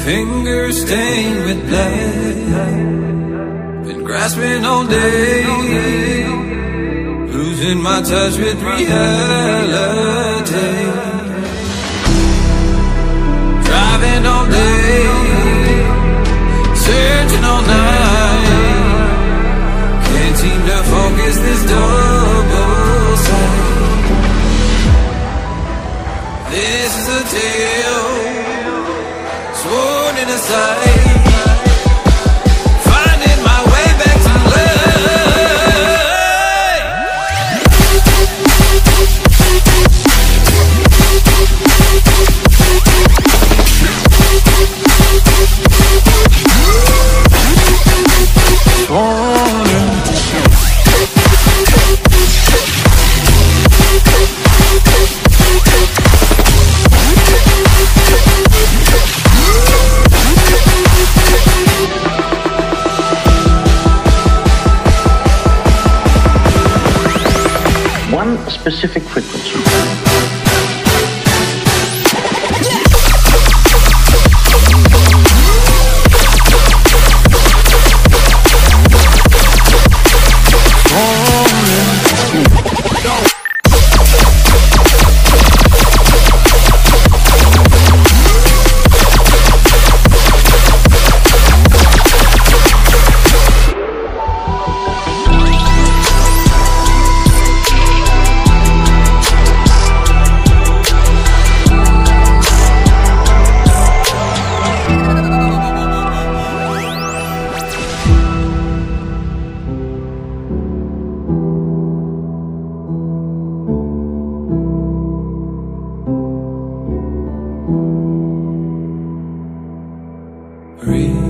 fingers stained with blood. Been grasping all day, losing my touch with reality. Driving all day, searching all night. Can't seem to focus this double sight. This is a tale sworn in a sight. Finding my way back to one specific frequency. breathe.